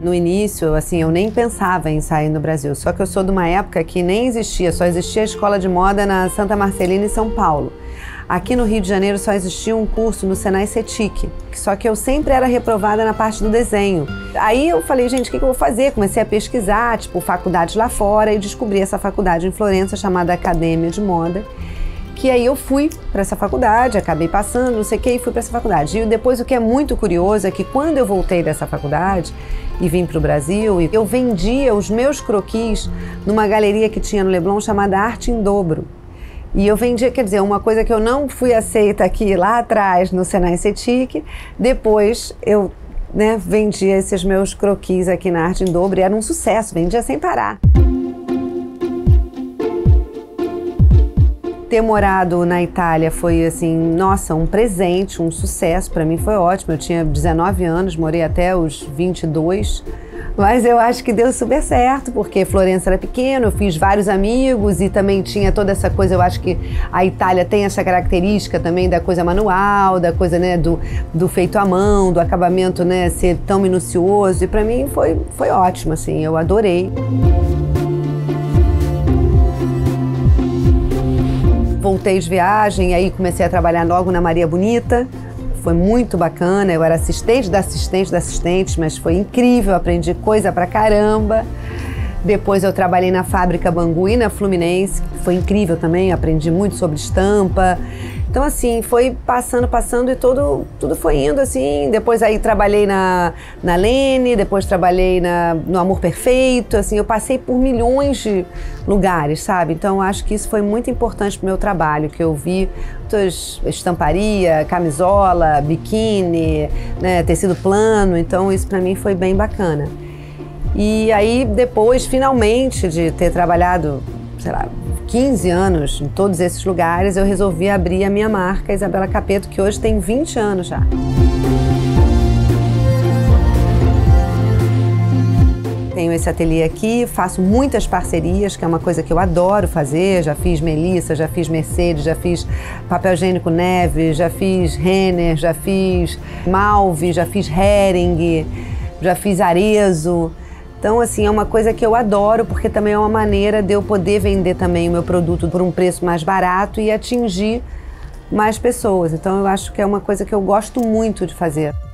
no início, assim, eu nem pensava em sair no Brasil. Só que eu sou de uma época que nem existia, só existia a escola de moda na Santa Marcelina, em São Paulo. Aqui no Rio de Janeiro só existia um curso no Senai CETIC, só que eu sempre era reprovada na parte do desenho. Aí eu falei, gente, o que eu vou fazer? Comecei a pesquisar, tipo, faculdades lá fora, e descobri essa faculdade em Florença chamada Academia de Moda, que aí eu fui para essa faculdade, acabei passando, não sei o que, e fui para essa faculdade. E depois o que é muito curioso é que quando eu voltei dessa faculdade e vim para o Brasil, eu vendia os meus croquis numa galeria que tinha no Leblon chamada Arte em Dobro. E eu vendia, quer dizer, uma coisa que eu não fui aceita aqui lá atrás no Senai CETIC, depois eu vendia esses meus croquis aqui na Arte em Dobro e era um sucesso, vendia sem parar. Ter morado na Itália foi, assim, nossa, um presente, um sucesso, para mim foi ótimo. Eu tinha 19 anos, morei até os 22, mas eu acho que deu super certo, porque Florença era pequeno, eu fiz vários amigos e também tinha toda essa coisa, eu acho que a Itália tem essa característica também da coisa manual, da coisa, do feito à mão, do acabamento, ser tão minucioso, e para mim foi ótimo, assim, eu adorei. Voltei de viagem, aí comecei a trabalhar logo na Maria Bonita. Foi muito bacana, eu era assistente da assistente da assistente, mas foi incrível, aprendi coisa pra caramba. Depois eu trabalhei na fábrica Bangu, na Fluminense, foi incrível também, aprendi muito sobre estampa. Então, assim, foi passando e tudo foi indo, assim. Depois aí trabalhei na Lene, depois trabalhei no Amor Perfeito, assim, eu passei por milhões de lugares, sabe? Então, acho que isso foi muito importante pro meu trabalho, que eu vi estamparia, camisola, biquíni, tecido plano, então isso pra mim foi bem bacana. E aí, depois, finalmente, de ter trabalhado, sei lá, 15 anos em todos esses lugares, eu resolvi abrir a minha marca, Isabela Capeto, que hoje tem 20 anos já. Tenho esse ateliê aqui, faço muitas parcerias, que é uma coisa que eu adoro fazer. Já fiz Melissa, já fiz Mercedes, já fiz papel higiênico Neve, já fiz Renner, já fiz Malve, já fiz Hering, já fiz Arezzo. Então, assim, é uma coisa que eu adoro, porque também é uma maneira de eu poder vender também o meu produto por um preço mais barato e atingir mais pessoas. Então, eu acho que é uma coisa que eu gosto muito de fazer.